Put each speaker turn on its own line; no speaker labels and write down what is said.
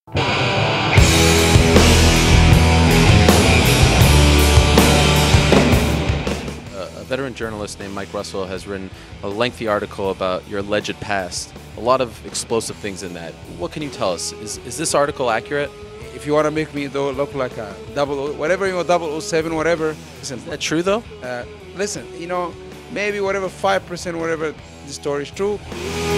A veteran journalist named Mike Russell has written a lengthy article about your alleged past. A lot of explosive things in that. What can you tell us? Is this article accurate?
If you want to make me though look like a whatever, 007, whatever. Listen,
Is that true though?
listen, maybe whatever 5%, whatever the story is true.